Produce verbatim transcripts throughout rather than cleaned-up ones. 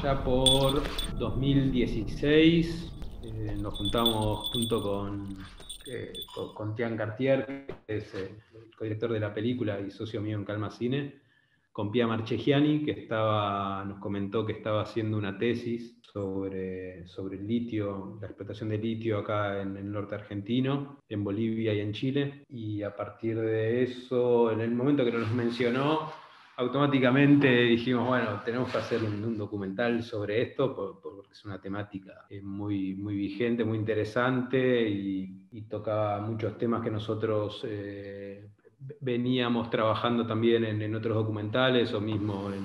allá por dos mil dieciséis eh, nos juntamos junto con, eh, con, con Tian Cartier, que es eh, el codirector de la película y socio mío en Calma Cine, con Pia Marchegiani, que estaba, nos comentó que estaba haciendo una tesis sobre, sobre el litio, la explotación de litio acá en el norte argentino, en Bolivia y en Chile. Y a partir de eso, en el momento que nos mencionó, automáticamente dijimos, bueno, tenemos que hacer un, un documental sobre esto, porque es una temática muy, muy vigente, muy interesante, y, y toca muchos temas que nosotros eh, veníamos trabajando también en, en otros documentales, o mismo en,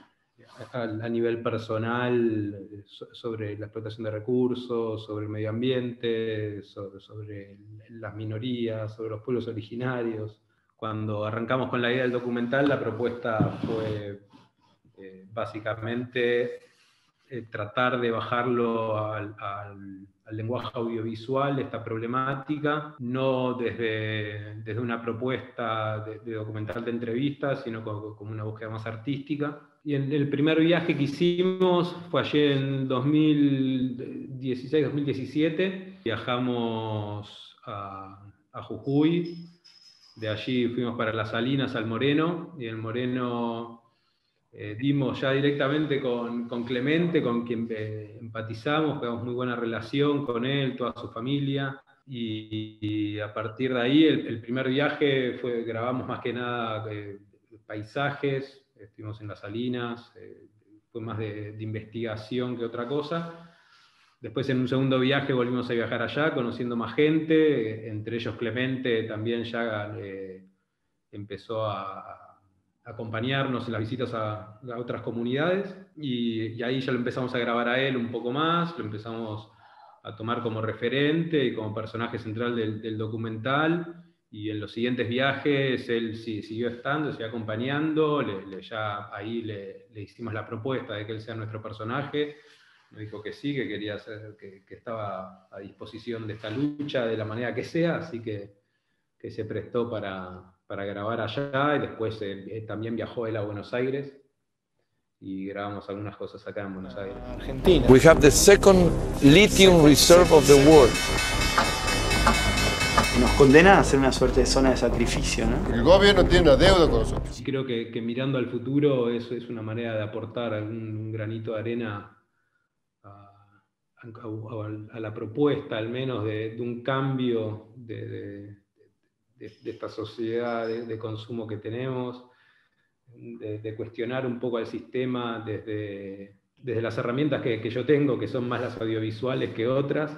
a, a nivel personal, sobre la explotación de recursos, sobre el medio ambiente, sobre, sobre las minorías, sobre los pueblos originarios. Cuando arrancamos con la idea del documental, la propuesta fue eh, básicamente eh, tratar de bajarlo al, al, al lenguaje audiovisual, esta problemática, no desde, desde una propuesta de, de documental de entrevistas, sino como, como una búsqueda más artística. Y en el primer viaje que hicimos fue allí en dos mil dieciséis dos mil diecisiete. Viajamos a, a Jujuy. De allí fuimos para las Salinas, al Moreno, y en el Moreno eh, dimos ya directamente con, con Clemente, con quien eh, empatizamos, pegamos muy buena relación con él, toda su familia, y, y a partir de ahí el, el primer viaje fue, grabamos más que nada eh, paisajes, estuvimos en las Salinas, eh, fue más de, de investigación que otra cosa. Después en un segundo viaje volvimos a viajar allá, conociendo más gente, entre ellos Clemente también ya eh, empezó a, a acompañarnos en las visitas a, a otras comunidades, y, y ahí ya lo empezamos a grabar a él un poco más, lo empezamos a tomar como referente y como personaje central del, del documental, y en los siguientes viajes él sí, siguió estando, siguió acompañando, le, le, ya ahí le, le hicimos la propuesta de que él sea nuestro personaje. Me dijo que sí, que quería hacer, que, que estaba a disposición de esta lucha de la manera que sea, así que, que se prestó para, para grabar allá, y después eh, también viajó él a Buenos Aires y grabamos algunas cosas acá en Buenos Aires. Argentina. We have the second lithium reserve of the world. Nos condena a ser una suerte de zona de sacrificio, ¿no? El gobierno tiene una deuda con nosotros. Y creo que, que mirando al futuro eso es una manera de aportar algún granito de arena a, a, a la propuesta, al menos, de, de un cambio de, de, de, de esta sociedad de, de consumo que tenemos, de, de cuestionar un poco al sistema desde, desde las herramientas que, que yo tengo, que son más las audiovisuales que otras,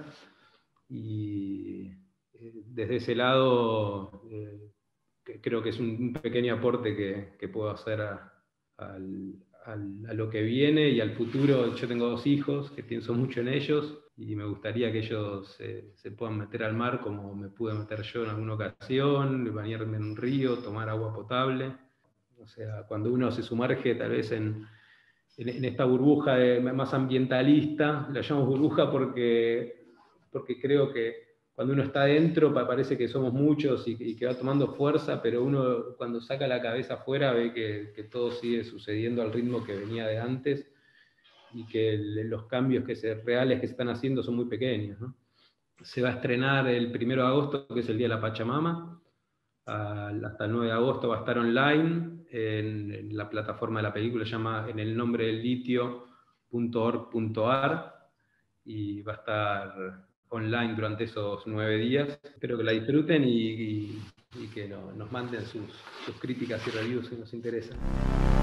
y desde ese lado eh, creo que es un pequeño aporte que, que puedo hacer a, a, a, a lo que viene y al futuro. Yo tengo dos hijos que pienso mucho en ellos, y me gustaría que ellos eh, se puedan meter al mar como me pude meter yo en alguna ocasión, bañarme en un río, tomar agua potable. O sea, cuando uno se sumerge tal vez en, en, en esta burbuja de, más ambientalista, la llamo burbuja porque, porque creo que cuando uno está adentro parece que somos muchos y, y que va tomando fuerza, pero uno cuando saca la cabeza afuera ve que, que todo sigue sucediendo al ritmo que venía de antes, y que el, los cambios que se, reales que se están haciendo son muy pequeños, ¿no? Se va a estrenar el primero de agosto, que es el Día de la Pachamama. Hasta el nueve de agosto va a estar online en, en la plataforma de la película, se llama en el nombre del litio punto org punto ar, y va a estar online durante esos nueve días. Espero que la disfruten y, y, y que no, nos manden sus, sus críticas y reviews si nos interesan.